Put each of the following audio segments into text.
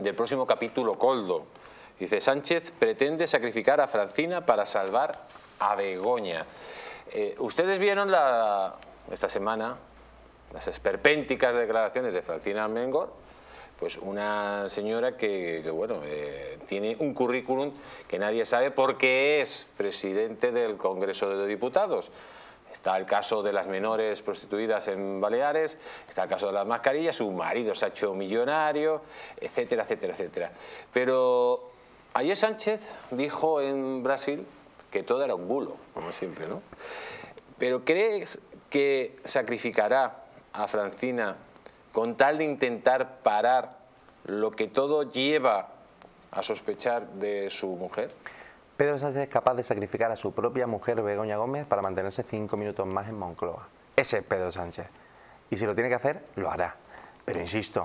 del próximo capítulo Koldo. Dice, Sánchez pretende sacrificar a Francina para salvar a Begoña. Ustedes vieron esta semana las esperpénticas declaraciones de Francina Armengol, pues una señora que tiene un currículum que nadie sabe porque es presidente del Congreso de Diputados. Está el caso de las menores prostituidas en Baleares, está el caso de las mascarillas, su marido se ha hecho millonario, etcétera, etcétera, etcétera. Pero ayer Sánchez dijo en Brasil que todo era un bulo, como siempre, ¿no? ¿Pero crees que sacrificará a Francina con tal de intentar parar lo que todo lleva a sospechar de su mujer? Pedro Sánchez es capaz de sacrificar a su propia mujer Begoña Gómez para mantenerse 5 minutos más en Moncloa. Ese es Pedro Sánchez. Y si lo tiene que hacer, lo hará. Pero insisto,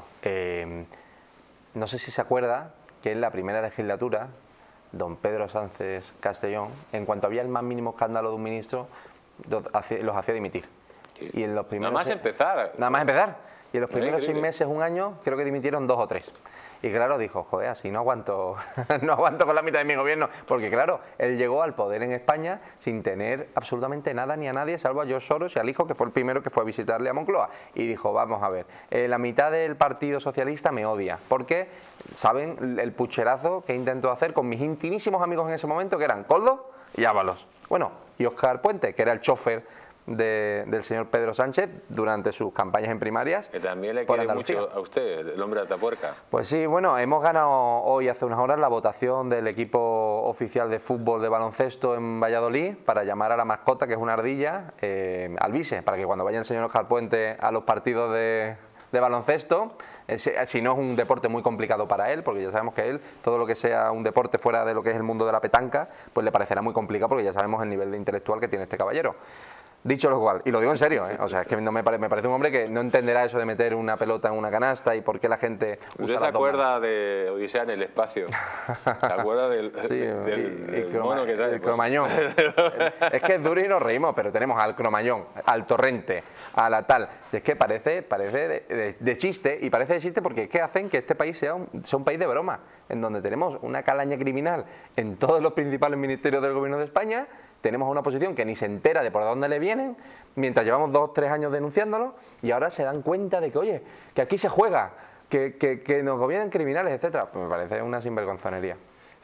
no sé si se acuerda que en la primera legislatura, don Pedro Sánchez Castellón, en cuanto había el más mínimo escándalo de un ministro, los hacía dimitir. Y en los primeros, nada más empezar. Nada más empezar. Y en los primeros 6 meses, un año, creo que dimitieron 2 o 3. Y claro, dijo, joder, así no aguanto, no aguanto con la mitad de mi gobierno. Porque claro, él llegó al poder en España sin tener absolutamente nada ni a nadie, salvo a George Soros y al hijo, que fue el primero que fue a visitarle a Moncloa. Y dijo, vamos a ver, la mitad del Partido Socialista me odia. Porque saben el pucherazo que intentó hacer con mis intimísimos amigos en ese momento, que eran Koldo y Ábalos. Bueno, y Óscar Puente, que era el chofer del señor Pedro Sánchez durante sus campañas en primarias. Que también le quiere mucho a usted, el hombre de Atapuerca. Pues sí, bueno, hemos ganado hoy, hace unas horas, la votación del equipo oficial de fútbol de baloncesto en Valladolid para llamar a la mascota, que es una ardilla, Alvise, para que cuando vaya el señor Óscar Puente a los partidos de baloncesto, si no es un deporte muy complicado para él, porque ya sabemos que él, todo lo que sea un deporte fuera de lo que es el mundo de la petanca, pues le parecerá muy complicado porque ya sabemos el nivel de intelectual que tiene este caballero. Dicho lo cual, y lo digo en serio, o sea, es que no me parece un hombre que no entenderá eso de meter una pelota en una canasta y por por qué la gente usa ¿Usted se acuerda de Odisea en el espacio? ¿Se acuerda del mono que trae? El Cromañón. Es que es duro y nos reímos, pero tenemos al Cromañón, al Torrente, a la tal. Si es que parece de chiste, y parece de chiste porque es que hacen que este país sea un país de broma, en donde tenemos una calaña criminal en todos los principales ministerios del gobierno de España. Tenemos una oposición que ni se entera de por dónde le vienen, mientras llevamos 2 o 3 años denunciándolo, y ahora se dan cuenta de que, oye, que aquí se juega, que nos gobiernan criminales, etcétera. Pues me parece una sinvergonzonería.